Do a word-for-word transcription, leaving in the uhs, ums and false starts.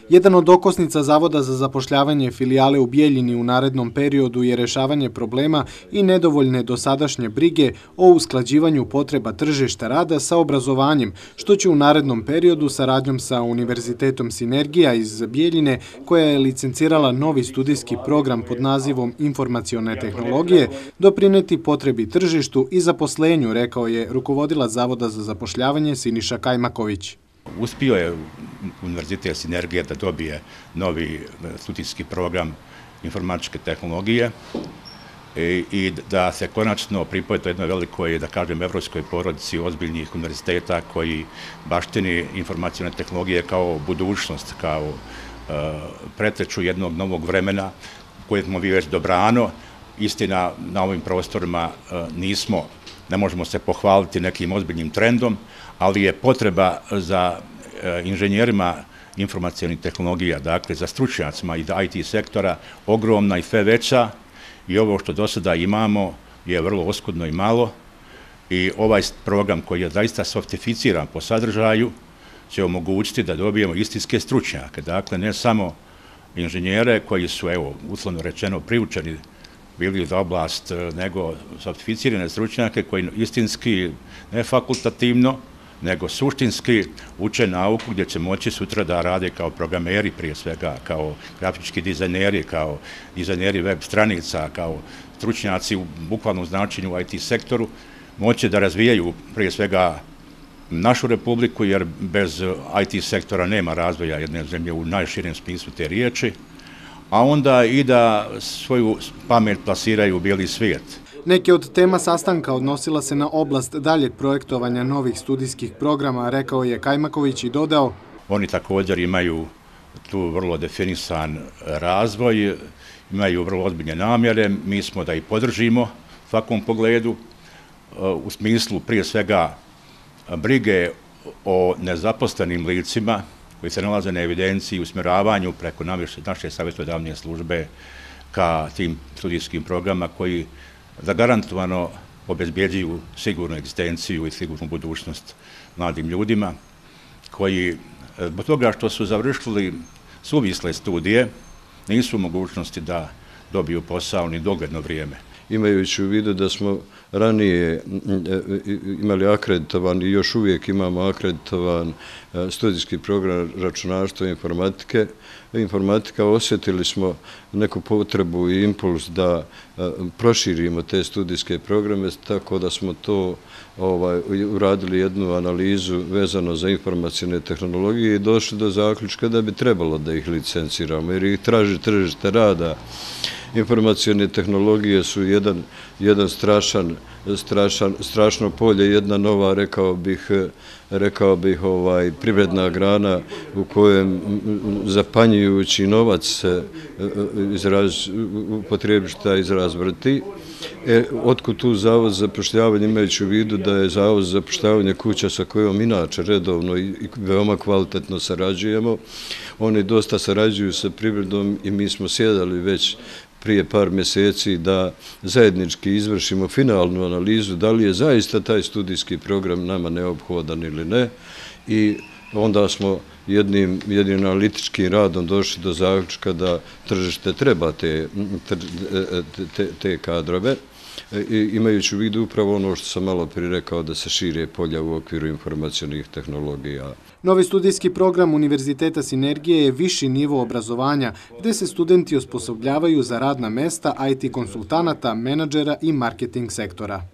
Jedan od okosnica Zavoda za zapošljavanje filijale u Bijeljini u narednom periodu je rešavanje problema i nedovoljne dosadašnje brige o usklađivanju potreba tržišta rada sa obrazovanjem, što će u narednom periodu saradnjom sa Univerzitetom Sinergija iz Bijeljine, koja je licencirala novi studijski program pod nazivom Informacione tehnologije, doprineti potrebi tržištu i zaposlenju, rekao je rukovodilac Zavoda za zapošljavanje Siniša Kajmaković. Uspio je Univerzitet Sinergija da dobije novi studijski program informatičke tehnologije i da se konačno pripoje to jednoj velikoj, da kažem, evropskoj porodici ozbiljnih univerziteta koji baštini informacione tehnologije kao budućnost, kao preteču jednog novog vremena koje smo vi već dobrano. Istina, na ovim prostorima nismo, ne možemo se pohvaliti nekim ozbiljnim trendom, ali je potreba za inženjerima informacijonih tehnologija, dakle za stručnjacima i I T sektora, ogromna i sve veća i ovo što do sada imamo je vrlo oskudno i malo i ovaj program koji je zaista softificiran po sadržaju će omogućiti da dobijemo istinske stručnjake, dakle ne samo inženjere koji su, evo, uslovno rečeno, priučeni bili za oblast, nego softificirane stručnjake koji istinski, ne fakultativno, nego suštinski uče nauku gdje će moći sutra da rade kao programeri prije svega, kao grafički dizajneri, kao dizajneri web stranica, kao stručnjaci u bukvalnom značenju u I T sektoru, moći da razvijaju prije svega našu republiku, jer bez I T sektora nema razvoja jedne zemlje u najširem smislu te riječi, a onda i da svoju pamet plasiraju u bijeli svijet. Neke od tema sastanka odnosila se na oblast daljeg projektovanja novih studijskih programa, rekao je Kajmaković i dodao: Oni također imaju tu vrlo definisan razvoj, imaju vrlo ozbiljne namjere, mi smo da ih podržimo u svakom pogledu, u smislu prije svega brige o nezaposlenim licima koji se nalaze na evidenciji i usmjeravanju preko naše savjetodavne službe ka tim studijskim programa koji zagarantovano obezbjeđuju sigurnu egzistenciju i sigurnu budućnost mladim ljudima koji, zbog toga što su završili suvisle studije, nisu u mogućnosti da dobiju posao ni dogledno vrijeme. Imajući u vidu da smo ranije imali akreditovan i još uvijek imamo akreditovan studijski program računarstva i informatike, informatika, osjetili smo neku potrebu i impuls da proširimo te studijske programe, tako da smo to uradili jednu analizu vezano za informacijne tehnologije i došli do zaključka da bi trebalo da ih licenciramo, jer ih traži tržište rada. Informacijone tehnologije su jedan, jedan strašan, strašan, strašno polje, jedna nova, rekao bih, rekao bih, ovaj, privredna grana u kojem zapanjujući novac se izraz, upotrebiš taj izraz vrti. E, otkud tu Zavod za zapošljavanje, imajući u vidu da je Zavod za zapošljavanje kuća sa kojom inače redovno i veoma kvalitetno sarađujemo. Oni dosta sarađuju sa privredom i mi smo sjedali već prije par mjeseci da zajednički izvršimo finalnu analizu da li je zaista taj studijski program nama neophodan ili ne, i onda smo jednim, jednim analitičkim radom došli do zaključka da tržište treba te, te, te kadrove, imajući u vidu upravo ono što sam malo prije rekao, da se šire polja u okviru informacijonih tehnologija. Novi studijski program Univerziteta Sinergije je viši nivo obrazovanja, gde se studenti osposobljavaju za radna mesta I T konsultanata, menadžera i marketing sektora.